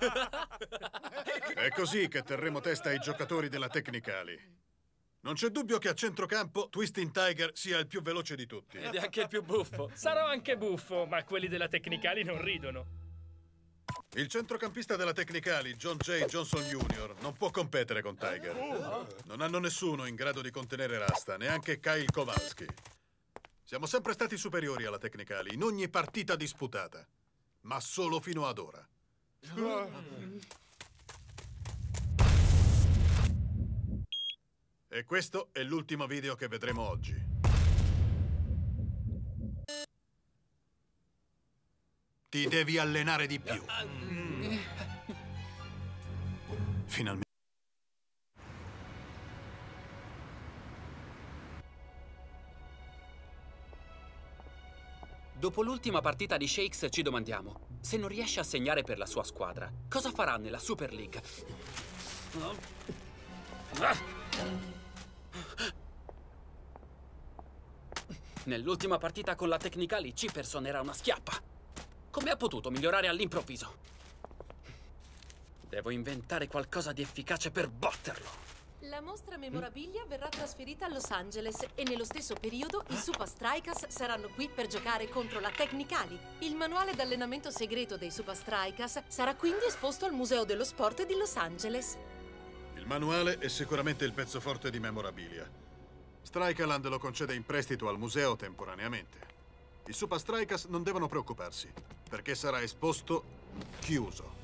È così che terremo testa ai giocatori della Tecnicali. Non c'è dubbio che a centrocampo Twisting Tiger sia il più veloce di tutti. Ed è anche il più buffo. Sarò anche buffo, ma quelli della Tecnicali non ridono. Il centrocampista della Tecnicali, John J. Johnson Jr., non può competere con Tiger. Non hanno nessuno in grado di contenere Rasta, neanche Kyle Kowalski. Siamo sempre stati superiori alla Tecnicali in ogni partita disputata, ma solo fino ad ora. E questo è l'ultimo video che vedremo oggi. Ti devi allenare di più. Finalmente. Dopo l'ultima partita di Shakes ci domandiamo, se non riesce a segnare per la sua squadra, cosa farà nella Super League? Nell'ultima partita con la Tecnicali, Ciperson era una schiappa. Come ha potuto migliorare all'improvviso? Devo inventare qualcosa di efficace per batterlo. La mostra memorabilia verrà trasferita a Los Angeles e nello stesso periodo i Super Strikers saranno qui per giocare contro la Tecnicali. Il manuale d'allenamento segreto dei Super Strikers sarà quindi esposto al Museo dello Sport di Los Angeles. Il manuale è sicuramente il pezzo forte di memorabilia. Strikeland lo concede in prestito al museo temporaneamente. I Super Strikers non devono preoccuparsi, perché sarà esposto chiuso.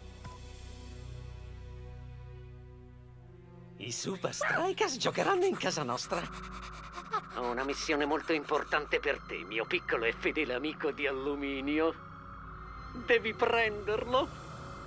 I Super Strikers giocheranno in casa nostra. Ho una missione molto importante per te, mio piccolo e fedele amico di alluminio. Devi prenderlo.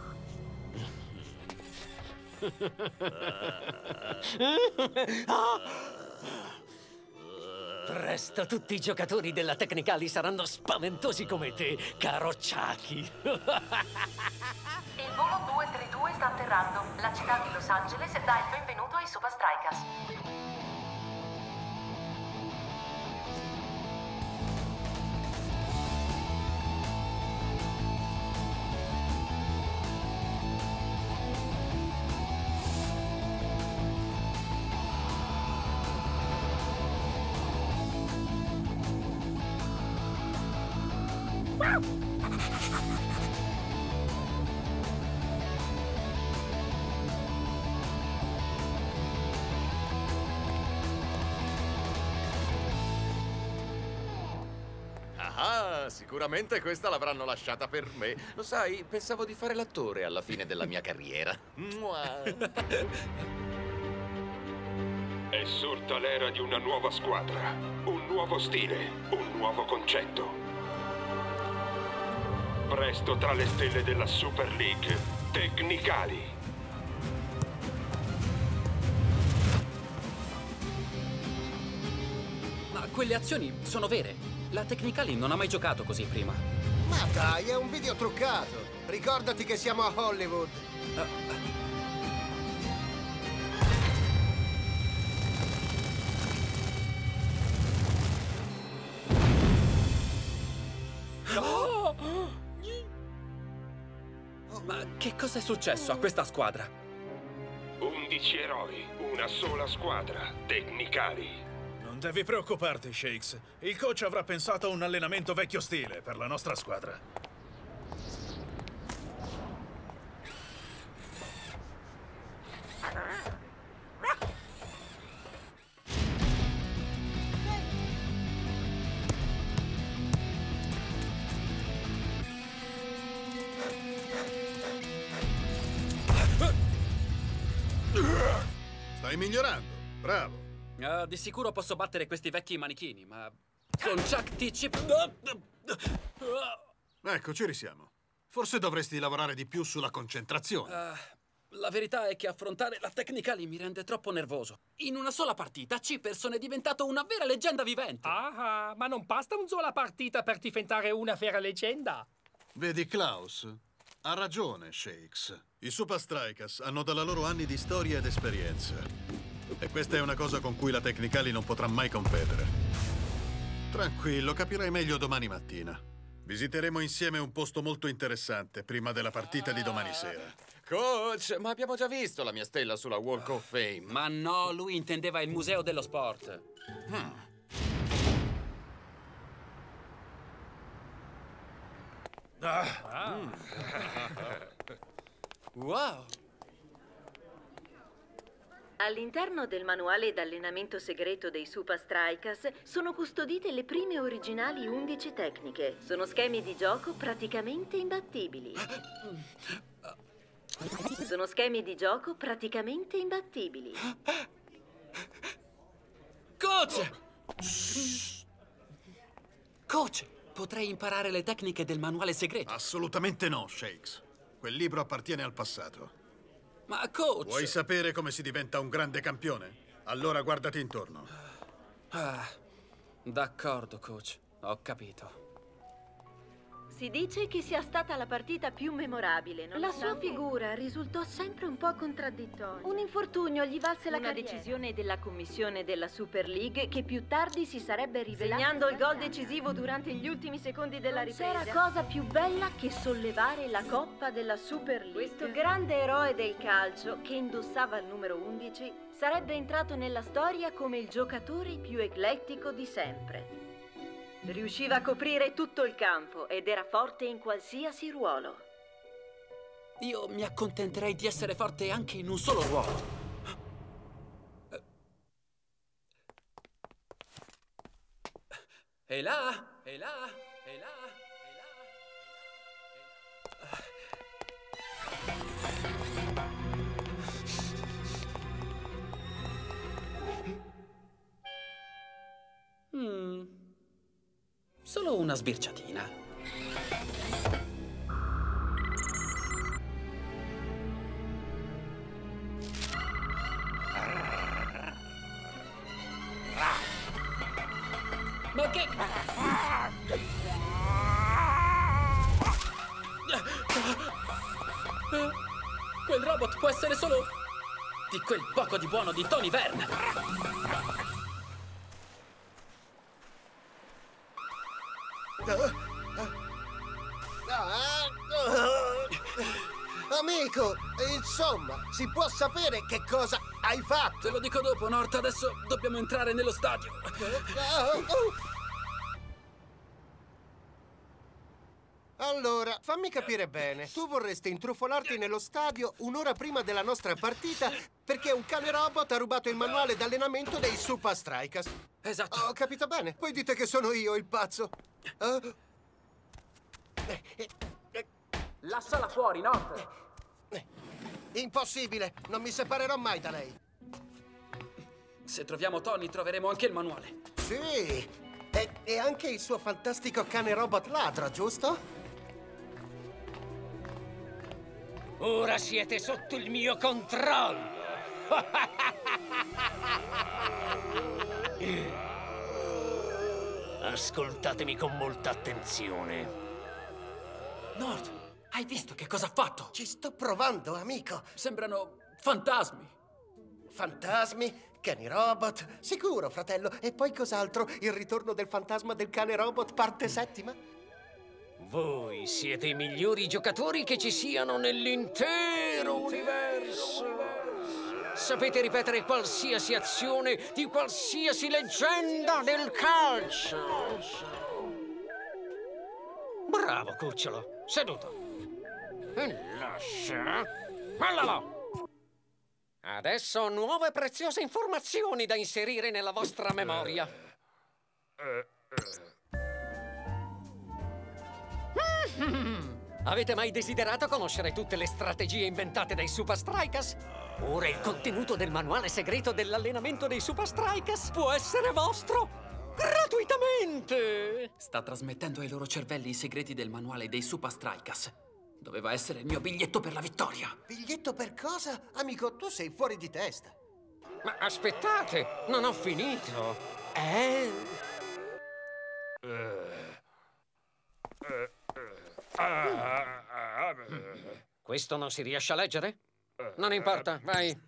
Presto tutti i giocatori della Tecnicali saranno spaventosi come te, caro Chucky. Il volo 232 sta atterrando. La città di Los Angeles dà il benvenuto ai Super Strikers. Ah, sicuramente questa l'avranno lasciata per me. Lo sai, pensavo di fare l'attore alla fine della mia carriera. È sorta l'era di una nuova squadra, un nuovo stile, un nuovo concetto. Presto tra le stelle della Super League, Tecnicali. Ma quelle azioni sono vere. La Tecnicali non ha mai giocato così prima. Ma dai, è un video truccato. Ricordati che siamo a Hollywood. Ma che cosa è successo a questa squadra? 11 eroi, una sola squadra, Tecnicali. Non devi preoccuparti, Shakes. Il coach avrà pensato a un allenamento vecchio stile per la nostra squadra. Stai migliorando, bravo. Di sicuro posso battere questi vecchi manichini, ma con Chuck T. Chip... Ecco, ci risiamo. Forse dovresti lavorare di più sulla concentrazione. La verità è che affrontare la Tecnicali mi rende troppo nervoso. In una sola partita, Ciperson è diventato una vera leggenda vivente. Ah, ma non basta una sola partita per diventare una vera leggenda. Vedi, Klaus? Ha ragione, Shakes. I Super Strikers hanno dalla loro anni di storia ed esperienza. E questa è una cosa con cui la Tecnicali non potrà mai competere. Tranquillo, capirai meglio domani mattina. Visiteremo insieme un posto molto interessante prima della partita di domani sera. Coach, ma abbiamo già visto la mia stella sulla Walk of Fame. Ma no, lui intendeva il museo dello sport. Wow! All'interno del manuale d'allenamento segreto dei Super Strikers sono custodite le prime originali 11 tecniche. Sono schemi di gioco praticamente imbattibili. Sono schemi di gioco praticamente imbattibili. Coach! Coach, potrei imparare le tecniche del manuale segreto. Assolutamente no, Shakes. Quel libro appartiene al passato. Ma coach... Vuoi sapere come si diventa un grande campione? Allora guardati intorno. D'accordo, coach. Ho capito. Si dice che sia stata la partita più memorabile. La sua figura risultò sempre un po' contraddittoria. Un infortunio gli valse la carriera. Una decisione della commissione della Super League che più tardi si sarebbe rivelata segnando il gol decisivo durante gli ultimi secondi della ripresa. C'era cosa più bella che sollevare la coppa della Super League. Questo grande eroe del calcio che indossava il numero 11 sarebbe entrato nella storia come il giocatore più eclettico di sempre. Riusciva a coprire tutto il campo ed era forte in qualsiasi ruolo. Io mi accontenterei di essere forte anche in un solo ruolo. E là, e là, e là, e là. Solo una sbirciatina. Ma che... Quel robot può essere solo di quel poco di buono di Tony Vern. Amico, insomma, si può sapere che cosa hai fatto? Te lo dico dopo, Nort. Adesso dobbiamo entrare nello stadio. Allora, fammi capire bene. Tu vorresti intrufolarti nello stadio un'ora prima della nostra partita perché un cane robot ha rubato il manuale d'allenamento dei Super Strikers. Esatto. Ho capito bene. Poi dite che sono io il pazzo. Lasciala fuori, Nort. Impossibile. Non mi separerò mai da lei. Se troviamo Tony, troveremo anche il manuale. Sì. E anche il suo fantastico cane robot ladro, giusto? Ora siete sotto il mio controllo. Ascoltatemi con molta attenzione. Nord, hai visto che cosa ha fatto? Ci sto provando, amico. Sembrano fantasmi. Fantasmi? Cani robot? Sicuro, fratello. E poi cos'altro? Il ritorno del fantasma del cane robot, parte 7ª? Voi siete i migliori giocatori che ci siano nell'intero universo. Sapete ripetere qualsiasi azione di qualsiasi leggenda del calcio. Bravo, cucciolo. Seduto. E lascia. Ballalo. Adesso ho nuove e preziose informazioni da inserire nella vostra memoria. Avete mai desiderato conoscere tutte le strategie inventate dai Super Strikers? Ora il contenuto del manuale segreto dell'allenamento dei Super Strikers può essere vostro gratuitamente! Sta trasmettendo ai loro cervelli i segreti del manuale dei Super Strikers. Doveva essere il mio biglietto per la vittoria. Biglietto per cosa? Amico, tu sei fuori di testa. Ma aspettate, non ho finito. Questo non si riesce a leggere? Non importa, vai.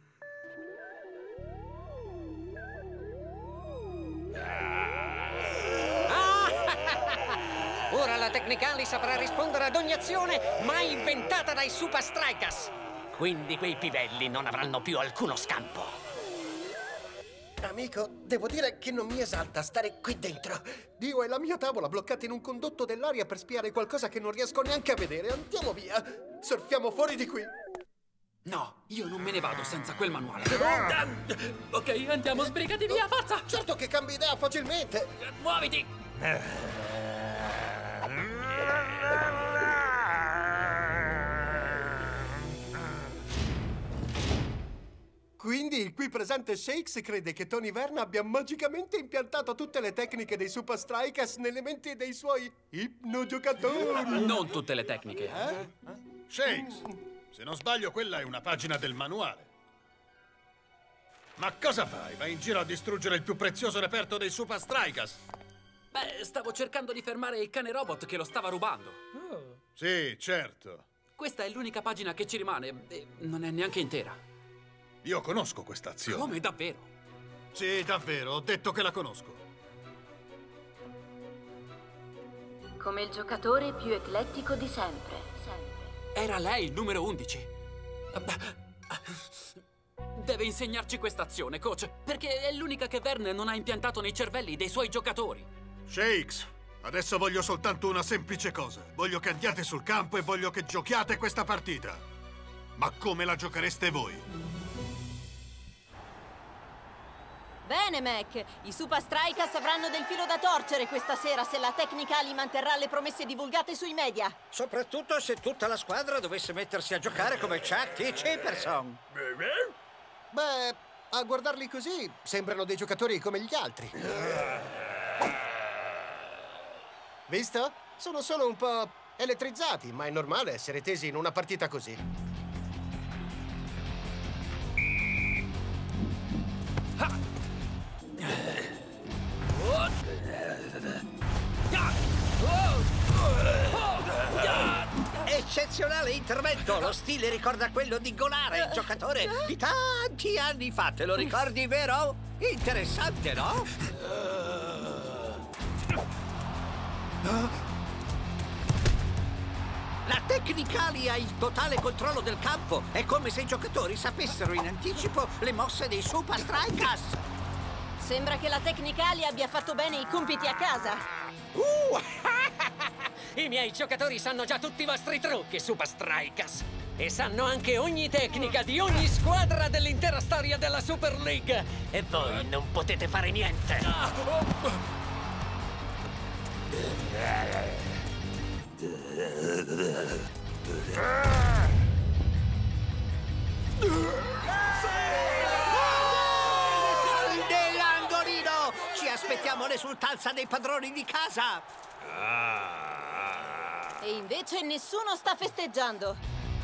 Ora la Technicali saprà rispondere ad ogni azione mai inventata dai Super Strikers. Quindi quei pivelli non avranno più alcuno scampo. Amico, devo dire che non mi esalta stare qui dentro. Dio e la mia tavola bloccati in un condotto dell'aria per spiare qualcosa che non riesco neanche a vedere. Andiamo via. Surfiamo fuori di qui. No, io non me ne vado senza quel manuale. Ok, andiamo, sbrigati via, forza! Certo che cambi idea facilmente. Muoviti! Quindi il qui presente Shakes crede che Tony Verna abbia magicamente impiantato tutte le tecniche dei Super Strikers nelle menti dei suoi ipnogiocatori. Non tutte le tecniche. Shakes, se non sbaglio quella è una pagina del manuale. Ma cosa fai? Vai in giro a distruggere il più prezioso reperto dei Super Strikers? Beh, stavo cercando di fermare il cane robot che lo stava rubando. Sì, certo. Questa è l'unica pagina che ci rimane e non è neanche intera. Io conosco questa azione. Come, davvero? Sì, davvero, ho detto che la conosco. Come il giocatore più eclettico di sempre. Era lei il numero 11. Deve insegnarci questa azione, coach, perché è l'unica che Verne non ha impiantato nei cervelli dei suoi giocatori. Shakes, adesso voglio soltanto una semplice cosa. Voglio che andiate sul campo e voglio che giochiate questa partita. Ma come la giochereste voi? Bene, Mac. I Super Strikers avranno del filo da torcere questa sera se la Technicali manterrà le promesse divulgate sui media. Soprattutto se tutta la squadra dovesse mettersi a giocare come Chuck T. Chipperson. Beh, a guardarli così sembrano dei giocatori come gli altri. Visto? Sono solo un po' elettrizzati, ma è normale essere tesi in una partita così. Eccezionale intervento! Lo stile ricorda quello di Golare, il giocatore di tanti anni fa. Te lo ricordi, vero? Interessante, no? La Technicali ha il totale controllo del campo. È come se i giocatori sapessero in anticipo le mosse dei Super Strikers. Sembra che la Technicali abbia fatto bene i compiti a casa. I miei giocatori sanno già tutti i vostri trucchi, Super Strikers. E sanno anche ogni tecnica di ogni squadra dell'intera storia della Super League. E voi non potete fare niente. Nell'angolino! Ci aspettiamo l'esultanza dei padroni di casa. E invece nessuno sta festeggiando.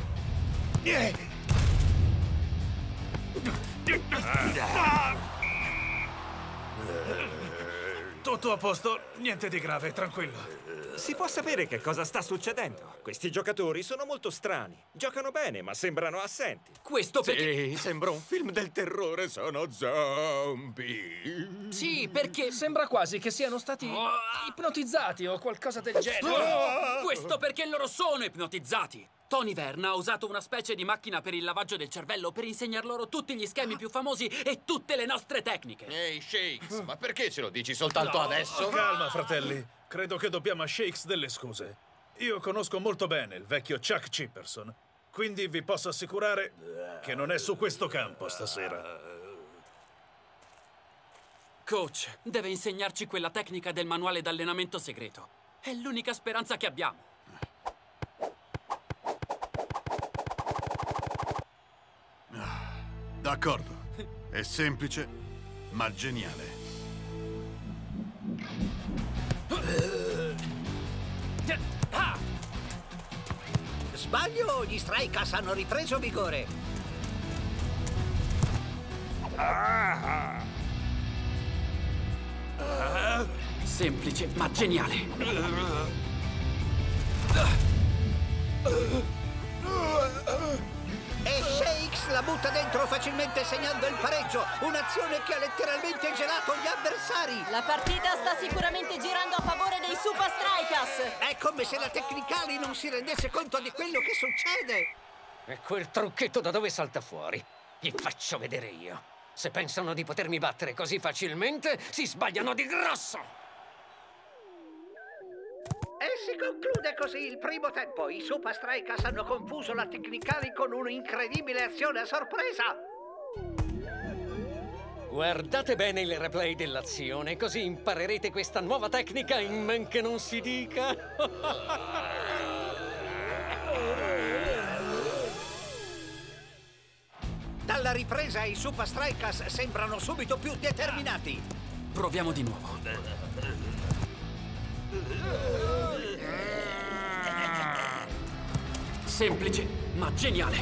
Tutto a posto, niente di grave, tranquillo. Si può sapere che cosa sta succedendo? Questi giocatori sono molto strani. Giocano bene, ma sembrano assenti. Questo perché... Sì, sembra un film del terrore, sono zombie. Sì, perché... Sembra quasi che siano stati ipnotizzati o qualcosa del genere. Questo perché loro sono ipnotizzati. Tony Verna ha usato una specie di macchina per il lavaggio del cervello per insegnar loro tutti gli schemi più famosi e tutte le nostre tecniche. Ehi, Shakes, ma perché ce lo dici soltanto adesso? Calma, fratelli. Credo che dobbiamo a Shakes delle scuse. Io conosco molto bene il vecchio Chuck Chipperson, quindi vi posso assicurare che non è su questo campo stasera. Coach, deve insegnarci quella tecnica del manuale d'allenamento segreto. È l'unica speranza che abbiamo. D'accordo. È semplice, ma geniale. Sbaglio, gli Strikers hanno ripreso vigore. Semplice, ma geniale. E Shakes la la butta dentro facilmente segnando il pareggio. Un'azione che ha letteralmente gelato gli avversari. La partita sta sicuramente girando a favore dei Super Strikers. È come se la Technicali non si rendesse conto di quello che succede. E quel trucchetto da dove salta fuori? Gli faccio vedere io. Se pensano di potermi battere così facilmente, si sbagliano di grosso! E si conclude così il primo tempo. I Super Strikers hanno confuso la Technicali con un'incredibile azione a sorpresa. Guardate bene il replay dell'azione, così imparerete questa nuova tecnica in men che non si dica. Dalla ripresa i Super Strikers sembrano subito più determinati. Proviamo di nuovo. Semplice, ma geniale.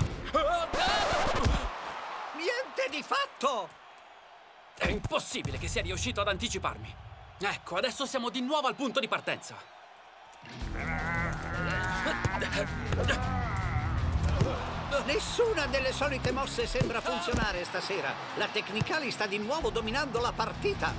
Niente di fatto! È impossibile che sia riuscito ad anticiparmi. Ecco, adesso siamo di nuovo al punto di partenza. Nessuna delle solite mosse sembra funzionare stasera. La Technicali sta di nuovo dominando la partita.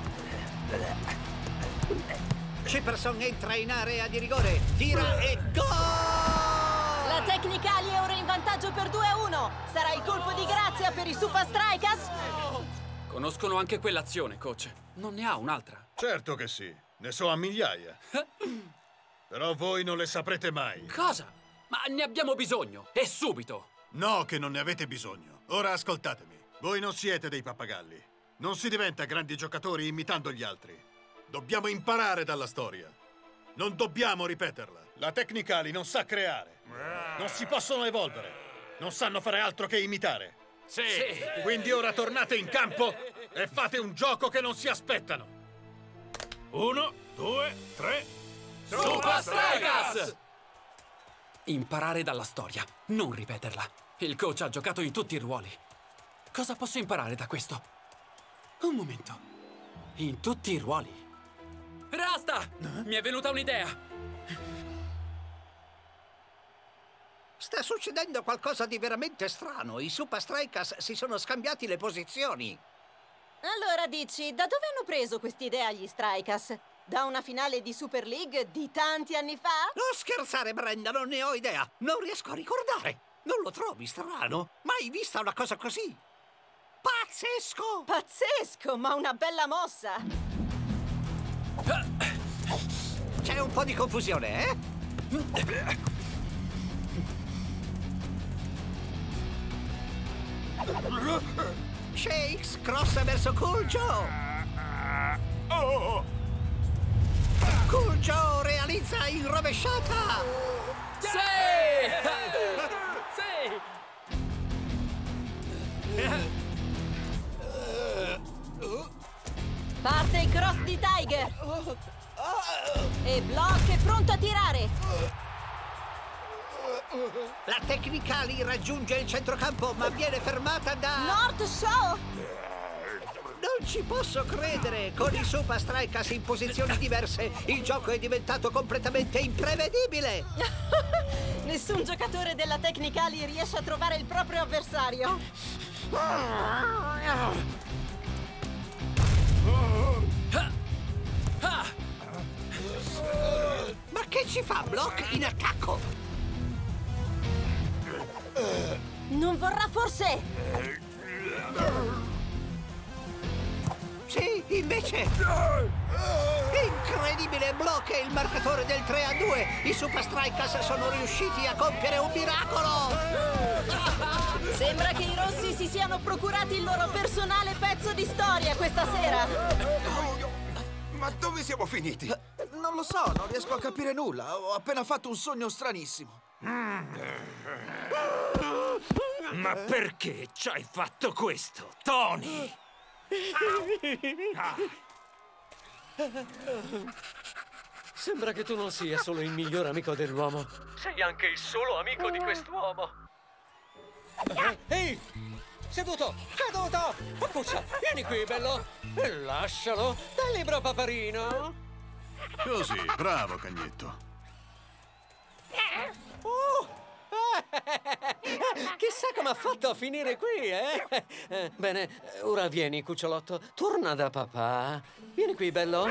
Chipperson entra in area di rigore, tira e gol! La Technicali è ora in vantaggio per 2-1. Sarà il colpo di grazia per i Super Strikers? Conoscono anche quell'azione, coach. Non ne ha un'altra. Certo che sì. Ne so a migliaia. Però voi non le saprete mai. Cosa? Ma ne abbiamo bisogno. E subito. No, che non ne avete bisogno. Ora ascoltatemi. Voi non siete dei pappagalli. Non si diventa grandi giocatori imitando gli altri. Dobbiamo imparare dalla storia. Non dobbiamo ripeterla. La Technicali non sa creare. Non si possono evolvere. Non sanno fare altro che imitare. Sì. Quindi ora tornate in campo e fate un gioco che non si aspettano. 1, 2, 3. Super Strikers! Imparare dalla storia, non ripeterla. Il coach ha giocato in tutti i ruoli. Cosa posso imparare da questo? Un momento. In tutti i ruoli. Rasta! Mi è venuta un'idea. Sta succedendo qualcosa di veramente strano. I Super Strikers si sono scambiati le posizioni. Allora dici, da dove hanno preso quest'idea gli Strikers? Da una finale di Super League di tanti anni fa? Non scherzare, Brenda, non ne ho idea. Non riesco a ricordare. Non lo trovi strano? Mai vista una cosa così? Pazzesco! Pazzesco, ma una bella mossa! C'è un po' di confusione, eh? Shakes crossa verso Cool Joe. Cool Joe realizza in rovesciata. Sì! Parte il cross di Tiger. E Block è pronto a tirare. La Technicali raggiunge il centrocampo, ma viene fermata da... North Show! Non ci posso credere! Con i Super Strikers in posizioni diverse, il gioco è diventato completamente imprevedibile! Nessun giocatore della Technicali riesce a trovare il proprio avversario. Ma che ci fa Block in attacco? Non vorrà forse? Sì, invece! Incredibile! Block è il marcatore del 3-2! I Super Strikers sono riusciti a compiere un miracolo! Sembra che i rossi si siano procurati il loro personale pezzo di storia questa sera! Ma dove siamo finiti? Non lo so, non riesco a capire nulla. Ho appena fatto un sogno stranissimo. Ma perché ci hai fatto questo, Tony? Sembra che tu non sia solo il miglior amico dell'uomo. Sei anche il solo amico di quest'uomo. Ehi! Seduto! Caduto! Pappuccia, vieni qui, bello! E lascialo! Dal libro, paparino! Così, bravo, Cagnetto. Chissà come ha fatto a finire qui, eh? Bene, ora vieni, cucciolotto. Torna da papà. Vieni qui, bello.